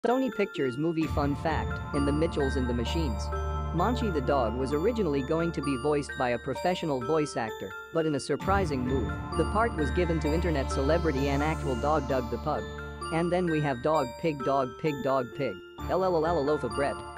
Sony Pictures movie fun fact, in The Mitchells and the Machines, Monchi the dog was originally going to be voiced by a professional voice actor, but in a surprising move, the part was given to internet celebrity and actual dog Doug the Pug. And then we have dog pig dog pig dog pig. LLLL a loaf of bread.